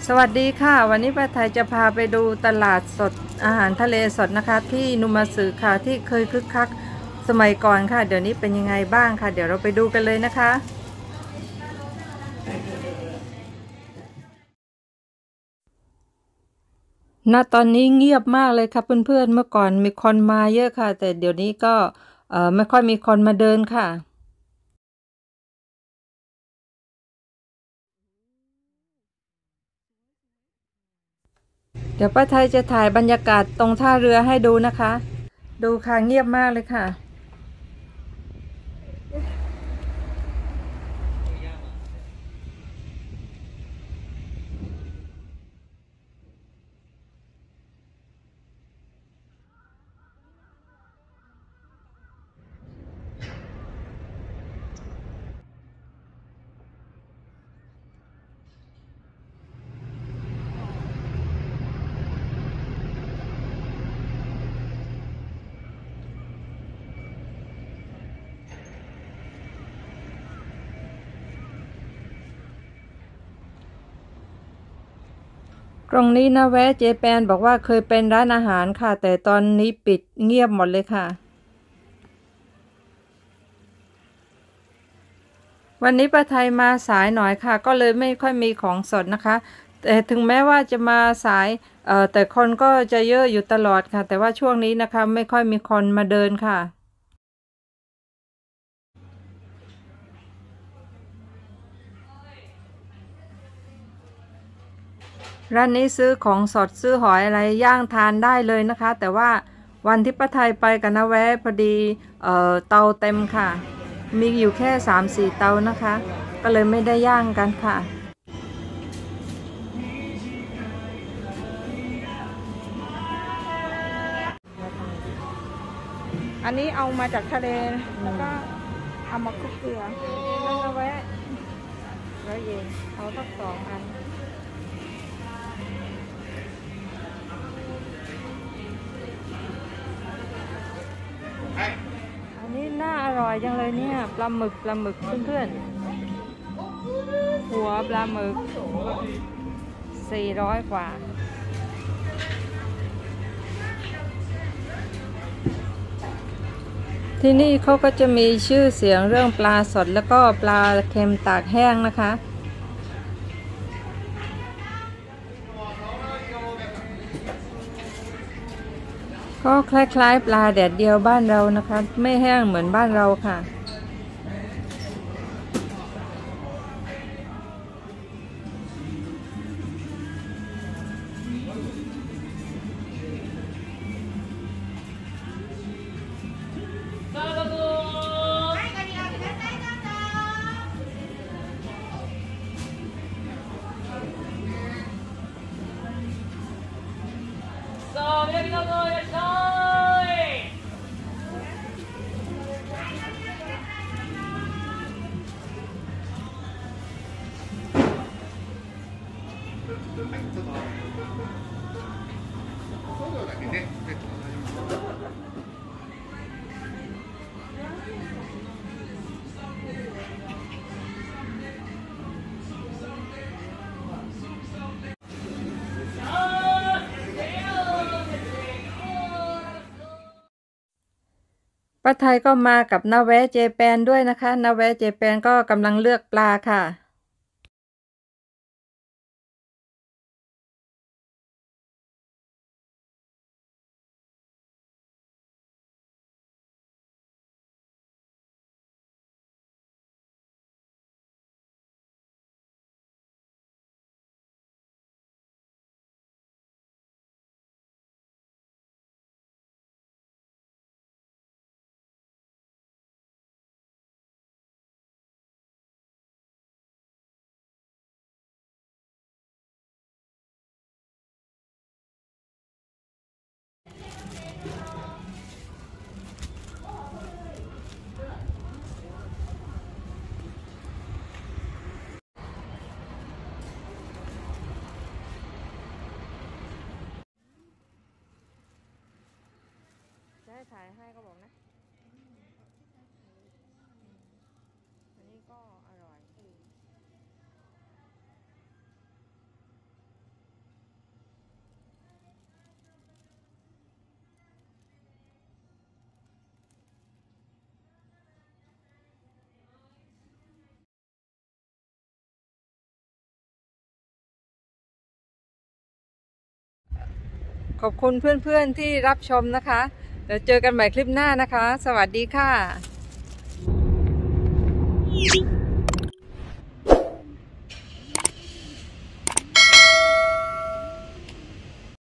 สวัสดีค่ะวันนี้ป้าไทยจะพาไปดูตลาดสดอาหารทะเลสดนะคะที่นุมาสึค่ะที่เคยคึกคักสมัยก่อนค่ะเดี๋ยวนี้เป็นยังไงบ้างค่ะเดี๋ยวเราไปดูกันเลยนะคะณตอนนี้เงียบมากเลยค่ะเพื่อนๆเมื่อก่อนมีคนมาเยอะค่ะแต่เดี๋ยวนี้ก็ไม่ค่อยมีคนมาเดินค่ะเดี๋ยวป้าไทยจะถ่ายบรรยากาศตรงท่าเรือให้ดูนะคะดูค่ะเงียบมากเลยค่ะ ตรงนี้นะแวะเจแปนบอกว่าเคยเป็นร้านอาหารค่ะแต่ตอนนี้ปิดเงียบหมดเลยค่ะวันนี้ป้าไทยมาสายหน่อยค่ะก็เลยไม่ค่อยมีของสดนะคะแต่ถึงแม้ว่าจะมาสายแต่คนก็จะเยอะอยู่ตลอดค่ะแต่ว่าช่วงนี้นะคะไม่ค่อยมีคนมาเดินค่ะร้านนี้ซื้อของสดซื้อหอยอะไรย่างทานได้เลยนะคะแต่ว่าวันที่ป้าไทยไปกันนะแวะพอดีเตาเต็มค่ะมีอยู่แค่3-4เตานะคะก็เลยไม่ได้ย่างกันค่ะอันนี้เอามาจากทะเลแล้วก็เอามาคลุกเกลือแล้วนะแวะ100 เยนเอาสัก2 อันอันนี้น่าอร่อยจังเลยเนี่ยปลาหมึกเพื่อนๆหัวปลาหมึก400 กว่าที่นี่เขาก็จะมีชื่อเสียงเรื่องปลาสดแล้วก็ปลาเค็มตากแห้งนะคะก็คล้ายๆปลาแดดเดียวบ้านเรานะคะไม่แห้งเหมือนบ้านเราค่ะป้าไทยก็มากับนาแวะเจแปนด้วยนะคะนาแวะเจแปนก็กำลังเลือกปลาค่ะจะให้ถ่ายให้ก็บอกนะอันนี้ก็อร่อยอบคุณเพื่อนๆที่รับชมนะคะเดี๋ยวเจอกันใหม่คลิปหน้านะคะสวัสดีค่ะ